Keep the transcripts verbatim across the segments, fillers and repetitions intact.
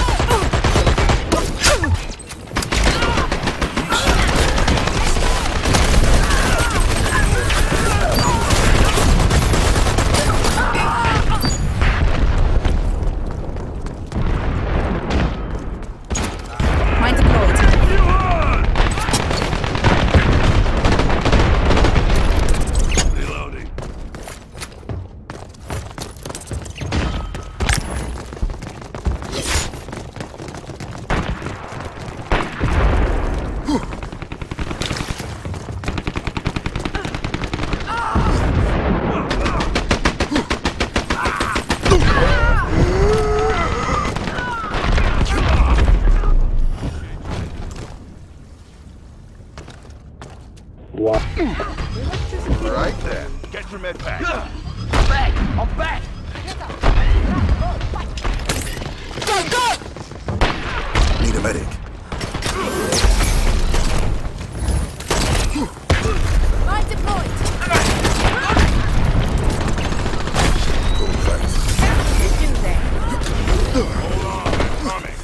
Right then. Get your med pack. I'm back! I'm back! Go, go! Need a medic. Line deployed. Go fast. In there. Hold on. Coming.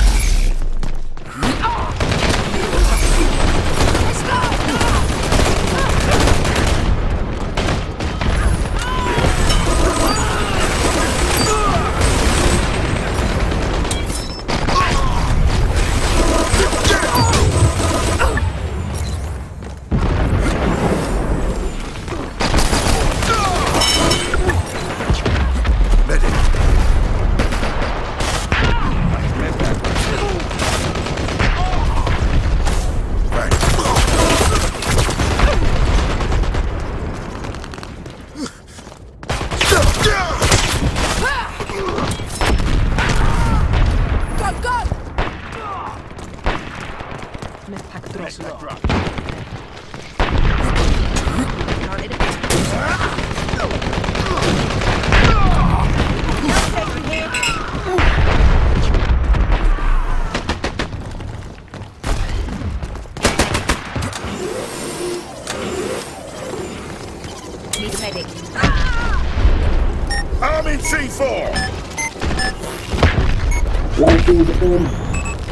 Let's go! I'm in C four! Lighting in.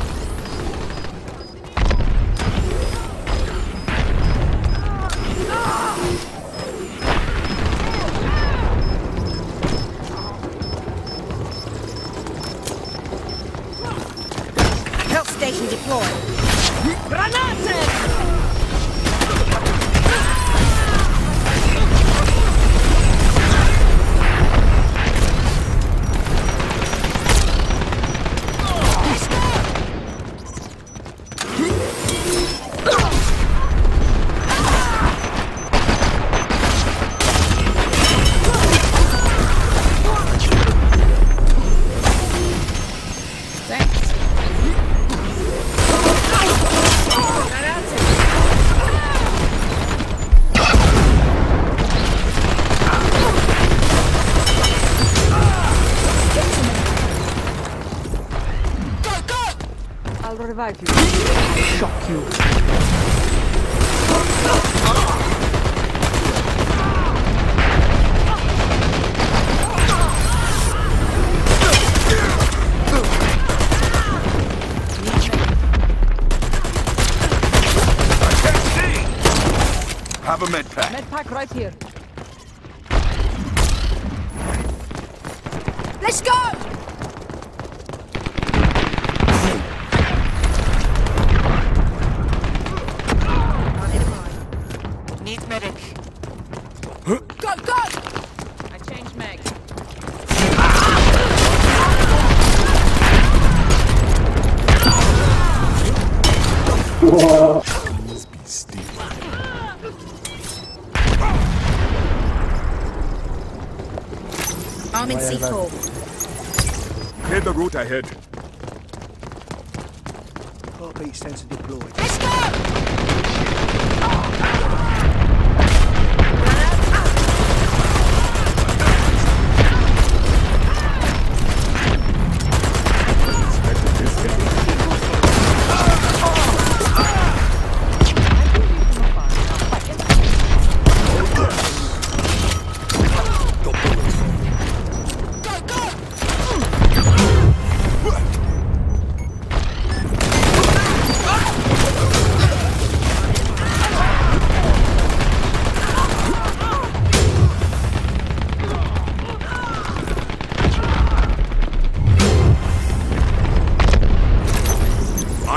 Health station deployed. Granate! I'll revive you. Shock you. I can't see! Have a med pack. Med pack right here. Let's go! Need medic. Go, go! I changed mag. Whoa. Must be steep. I'm in C four. Clear the route ahead. Heartbeat sensor deployed. Let's go!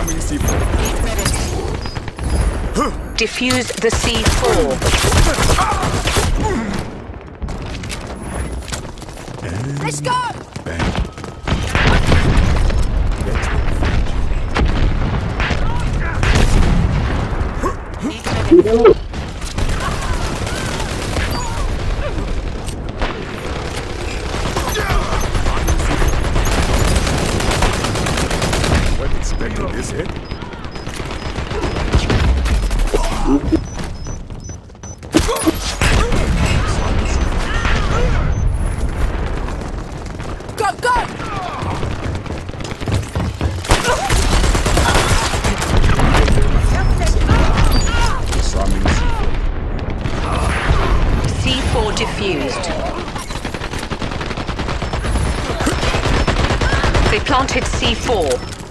Disarming C four. Defuse the C four. Let's go! You Wasn't expecting this hit. Go, go! Disarming C four. C four diffused. They planted C four.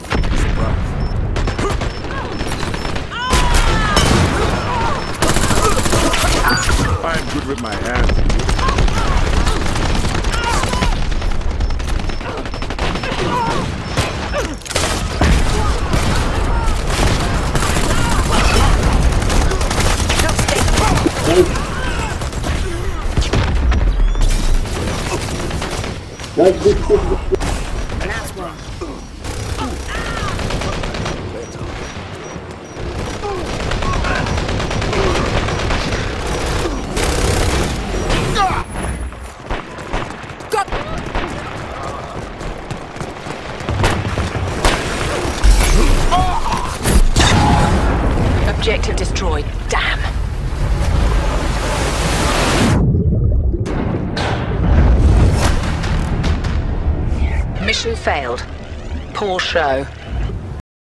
I'm good with my hands. That's this, this, this. Last one. Objective destroyed. Damn. Mission failed. Poor show.